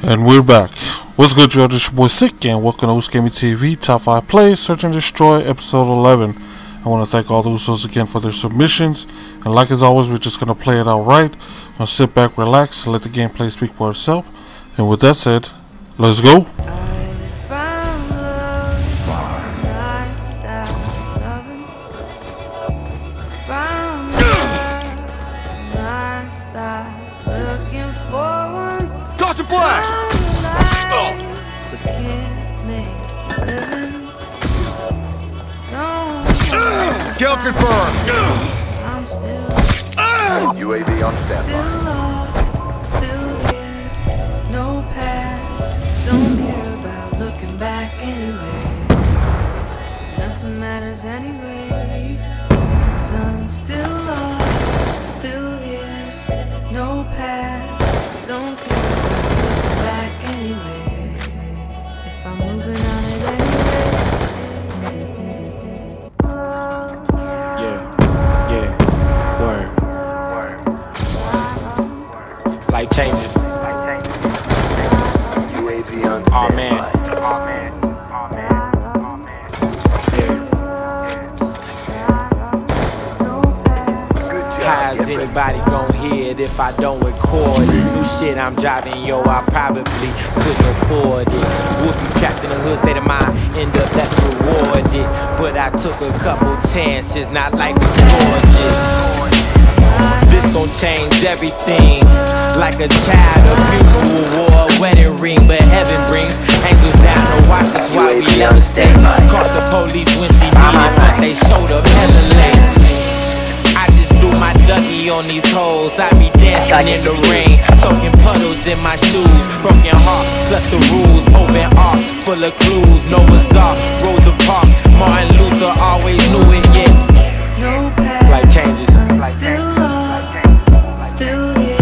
And we're back. What's good, y'all? This your boy Sick, and welcome to Who's Gaming TV Top 5 Plays Search and Destroy Episode 11. I want to thank all the Usos again for their submissions. And like as always, we're just going to play it out right. We're going to sit back, relax, and let the gameplay speak for itself. And with that said, let's go. Dodge a flash! Kill confirmed! UAV on standby. Still here, no past. Don't care about looking back anyway. Nothing matters anyway. 'Cause I'm still lost, still here, no past. Don't care about looking back anyway. If I'm moving on it anyway. Life changes. UAV on standby. Good job. How's anybody gon' hear it if I don't record it? New shit I'm driving, yo, I probably couldn't afford it. Would be trapped in a hood state of mind, end up less rewarded. But I took a couple chances, not like it's gorgeous. This gon' change everything. Like a child, a funeral or a wedding ring. But heaven brings angels down to watch us while we levitate. Caught the police when she needed, but they showed up hella late. I just do my ducky on these hoes. I be dancing in the rain, soaking puddles in my shoes. Broken heart, plus the rules. Open ark, full of clues. Noah's Ark, Rosa Parks. Martin Luther always knew it, yeah. No past. Life changes. Still lost, still here.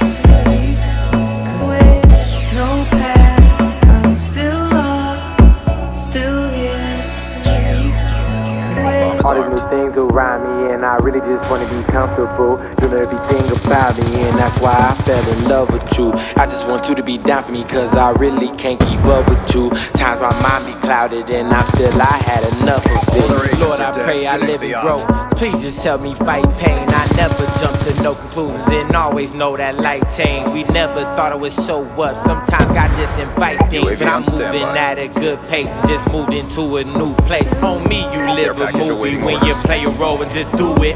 'Cause no past. I'm still lost, still here. 'Cause All these new things around me, and I really just wanna be comfortable. You know everything about me, and that's why I fell in love with you. I just want you to be down for me, cause I really can't keep up with you. Times my mind be clouded, and I feel I had enough of it. Lord, I pray I live and grow. Please just help me fight pain. I never jump to no conclusions, and always know that life change. We never thought it would show up. Sometimes God just invite things, but I'm moving at a good pace. Just moved into a new place. On me, you live a movie when you play a role and just do it.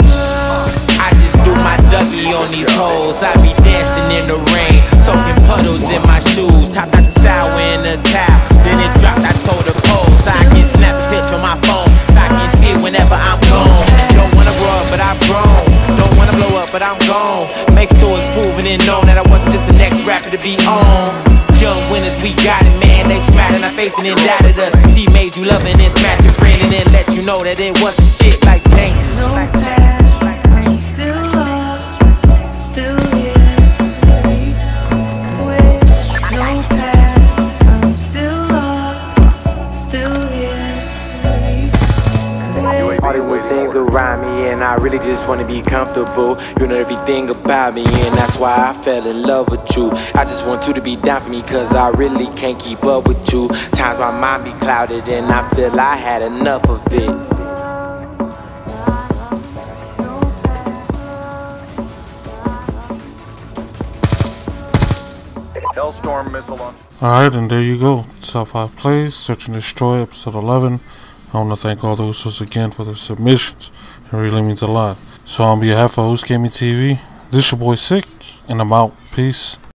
I just do my ducky on these hoes. I be dancing in the rain, soaking puddles in my shoes. Hopped out the shower in a towel, then it dropped. I told the pose I can snap a picture on my phone, so I can see it whenever I'm gone. Don't wanna grow up, but I've grown. Don't wanna blow up, but I'm gone. Make sure it's proven and known that I wasn't just the next rapper to be on. Young winners, we got it, man. They spat in our face and then doubted us. She made you loving and smash your friend, and then let you know that it wasn't shit like dang. no past. I'm still lost, still here. 'Cause no past. I'm still lost, still here. 'Cause All these new things around me, and I really just wanna be comfortable. You know everything about me, and that's why I fell in love with you. I just want you to be down for me, cause I really can't keep up with you. Times my mind be clouded, and I feel I had enough of it. Hellstorm missile launch. Alright, and there you go. Top 5 Plays Search and Destroy Episode 11. I want to thank all the Usos again for their submissions. It really means a lot. So on behalf of Who's Gaming TV, this is your boy Sick, and I'm out. Peace.